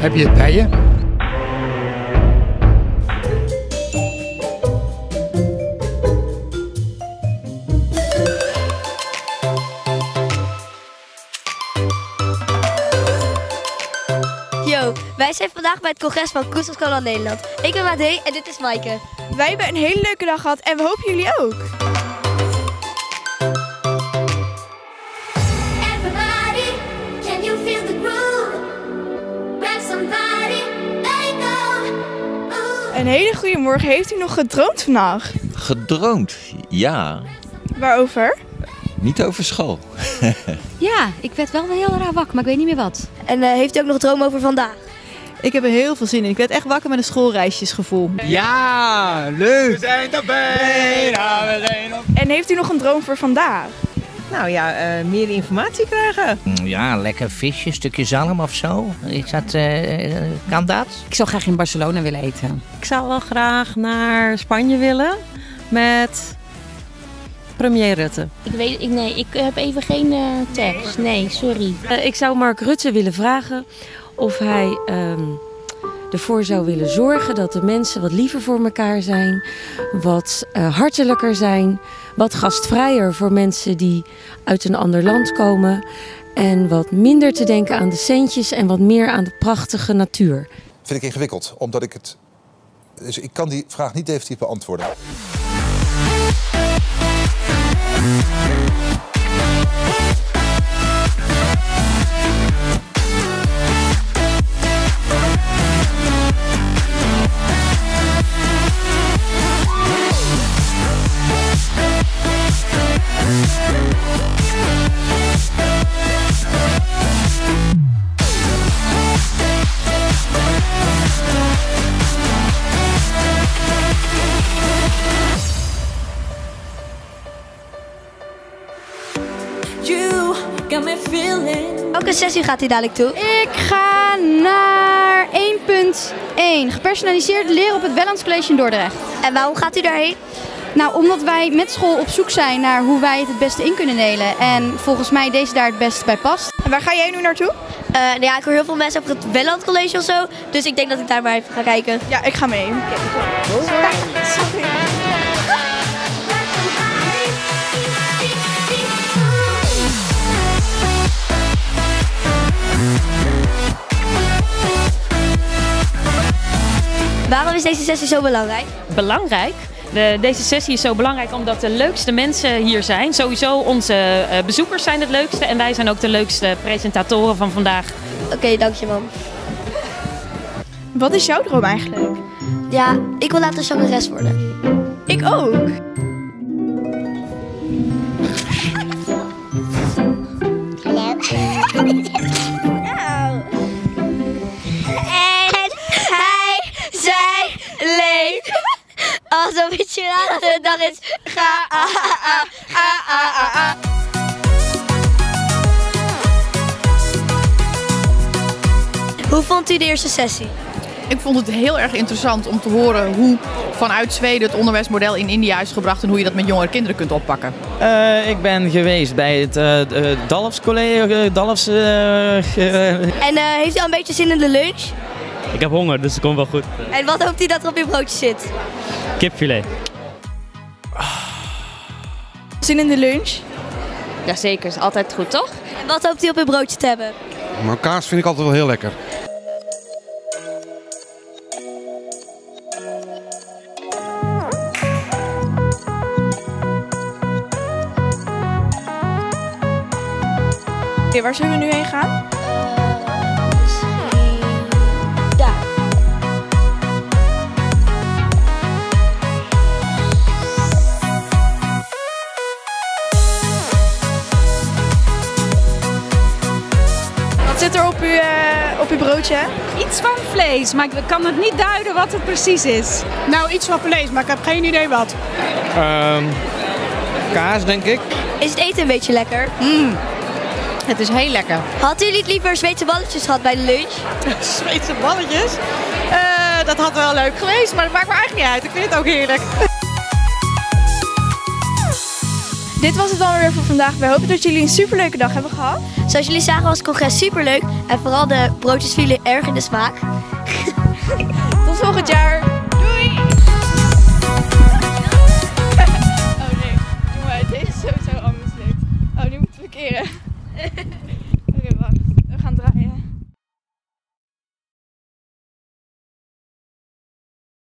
Heb je het bij je? Yo, wij zijn vandaag bij het congres van Koesterschool Nederland. Ik ben Mathé en dit is Maaike. Wij hebben een hele leuke dag gehad en we hopen jullie ook. Een hele goede morgen. Heeft u nog gedroomd vandaag? Gedroomd? Ja. Waarover? Niet over school. Ja, ik werd wel heel raar wakker, maar ik weet niet meer wat. En heeft u ook nog een droom over vandaag? Ik heb er heel veel zin in. Ik werd echt wakker met een schoolreisjesgevoel. Ja, leuk! We zijn erbij! We zijn op... En heeft u nog een droom voor vandaag? Nou ja, meer informatie krijgen. Ja, lekker visje, stukje zalm of zo. Is dat, kan dat? Ik zou graag in Barcelona willen eten. Ik zou wel graag naar Spanje willen met premier Rutte. Ik heb even geen tekst. Nee, sorry. Ik zou Mark Rutte willen vragen of hij ervoor zou willen zorgen dat de mensen wat liever voor elkaar zijn, wat hartelijker zijn, wat gastvrijer voor mensen die uit een ander land komen en wat minder te denken aan de centjes en wat meer aan de prachtige natuur. Vind ik ingewikkeld, omdat ik het... Dus ik kan die vraag niet definitief beantwoorden. Welke sessie gaat u dadelijk toe? Ik ga naar 1.1. Gepersonaliseerd leren op het Wellands College in Dordrecht. En waarom gaat u daarheen? Nou, omdat wij met school op zoek zijn naar hoe wij het beste in kunnen delen. En volgens mij deze daar het beste bij past. En waar ga jij nu naartoe? Ja, ik hoor heel veel mensen over het Welland College of zo. Dus ik denk dat ik daar maar even ga kijken. Ja, ik ga mee. Sorry. Waarom is deze sessie zo belangrijk? Belangrijk? Deze sessie is zo belangrijk omdat de leukste mensen hier zijn. Sowieso onze bezoekers zijn het leukste en wij zijn ook de leukste presentatoren van vandaag. Oké, dank je man. Wat is jouw droom eigenlijk? Ja, ik wil later zangeres worden. Ik ook. Hallo. En hij, zij, leeft. Alsof het je laatste dag is. Ga, Hoe vond u de eerste sessie? Ik vond het heel erg interessant om te horen hoe vanuit Zweden het onderwijsmodel in India is gebracht en hoe je dat met jongere kinderen kunt oppakken. Ik ben geweest bij het Dalfs College. En heeft u al een beetje zin in de lunch? Ik heb honger, dus het komt wel goed. En wat hoopt u dat er op je broodje zit? Kipfilet. Zin in de lunch? Jazeker, is altijd goed, toch? En wat hoopt u op uw broodje te hebben? Maar kaas vind ik altijd wel heel lekker. Oké, waar zullen we nu heen gaan? Misschien daar. Wat zit er op uw broodje? Iets van vlees, maar ik kan het niet duiden wat het precies is. Nou, iets van vlees, maar ik heb geen idee wat. Kaas, denk ik. Is het eten een beetje lekker? Het is heel lekker. Had u niet liever Zweedse balletjes gehad bij de lunch? Zweedse balletjes? Dat had wel leuk geweest, maar dat maakt me eigenlijk niet uit. Ik vind het ook heerlijk. Dit was het dan weer voor vandaag. Wij hopen dat jullie een superleuke dag hebben gehad. Zoals jullie zagen was het congres superleuk. En vooral de broodjes vielen erg in de smaak. Tot volgend jaar. Doei! Oh nee, jongen, deze is sowieso al mislukt. Oh, nu moeten we keren.